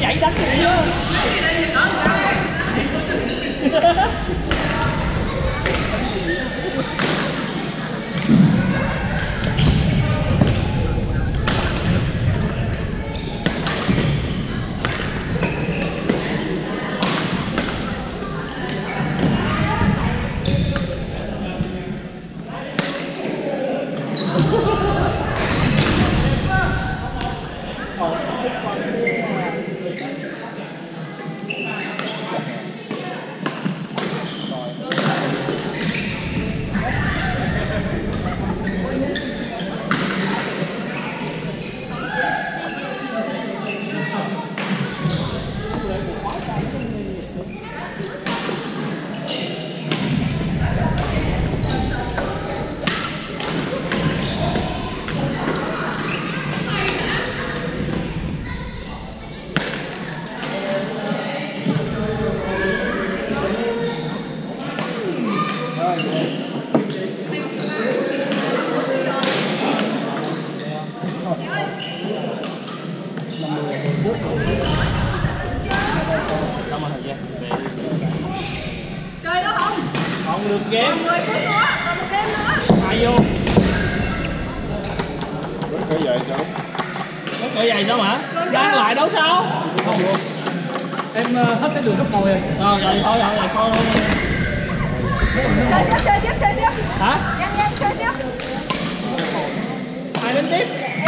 nhảy đánh gì đó. Chơi đó không? Còn được game. 10 phút nữa, còn một game nữa. Ai vô? Rất cởi dậy sao? Có cởi giày sao hả? Đang lại đấu sao? Không luôn. Em hết cái đường gấp ngồi rồi. Rồi thôi rồi thôi. Chơi tiếp. Hả? Nhanh chơi tiếp. Ai đến tiếp?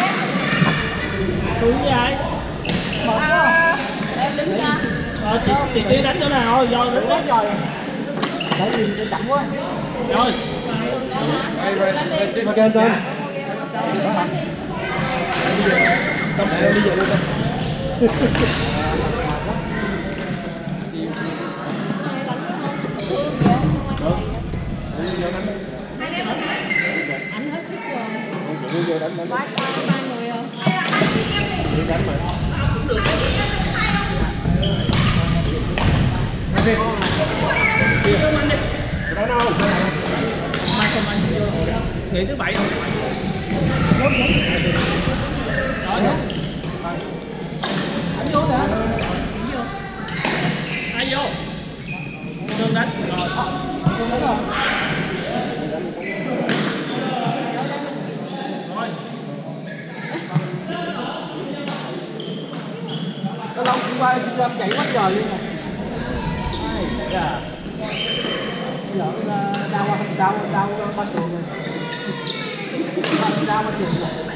Tôi với ai? Một quá. Em đứng nha. Chị Tiên đánh chỗ nào? Do đánh quá trời. Đấy nhìn cho chậm quá. Rồi. Mà kêu tên. Tâm em đi về luôn Tâm. Anh hết sức rồi. Vô đánh. Ba người rồi. Đi đánh mà. Đánh không? Mai không anh vô. Nghỉ thứ bảy rồi. Rồi. Anh vô nè. Ai vô? Trương đánh. Rồi. Không đánh rồi. Rồi. Cái Long đi qua chạy quá trời luôn nè. Dạ. Lỡ đau ba trường rồi. Đau ba trường rồi.